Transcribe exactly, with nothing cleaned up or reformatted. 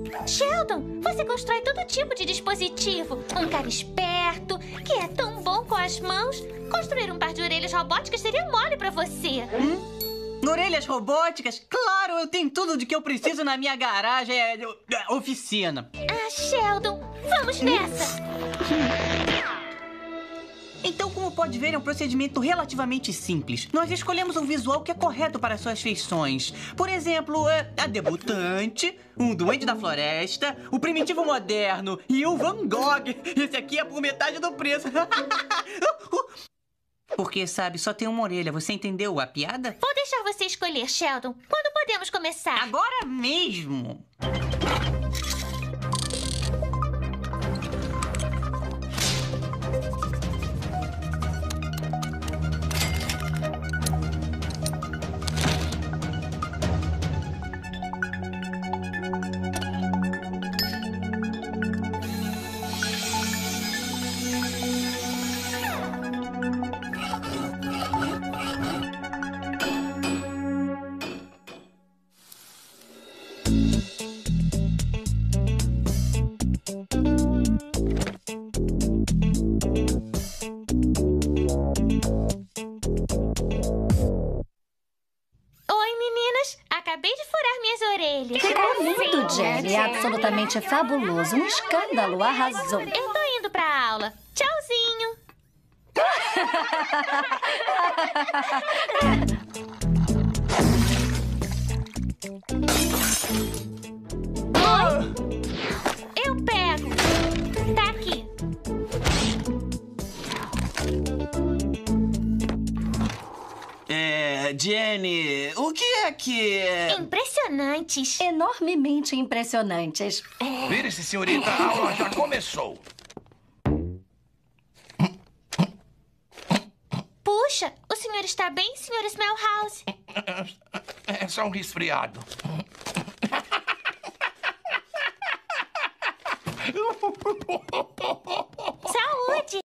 Sheldon, você constrói todo tipo de dispositivo. Um cara esperto, que é tão bom com as mãos. Construir um par de orelhas robóticas seria mole pra você. Hum? Orelhas robóticas? Claro, eu tenho tudo de que eu preciso na minha garagem, é, é, oficina. Ah, Sheldon, vamos nessa. Então, como pode ver, é um procedimento relativamente simples. Nós escolhemos um visual que é correto para suas feições. Por exemplo, a debutante, um duende da floresta, o primitivo moderno e o Van Gogh. Esse aqui é por metade do preço. Porque, sabe, só tem uma orelha. Você entendeu a piada? Vou deixar você escolher, Sheldon. Quando podemos começar? Agora mesmo. Acabei de furar minhas orelhas. Ficou lindo, Jenny. Absolutamente fabuloso. Um escândalo. Arrasou. Eu tô indo pra aula. Tchauzinho. Oi? Eu pego. Tá aqui. É, Jenny, o que é que... Impressionantes. Enormemente impressionantes. É. Vire-se, senhorita, a aula já começou. Puxa, o senhor está bem, senhor Smellhouse? É só um resfriado.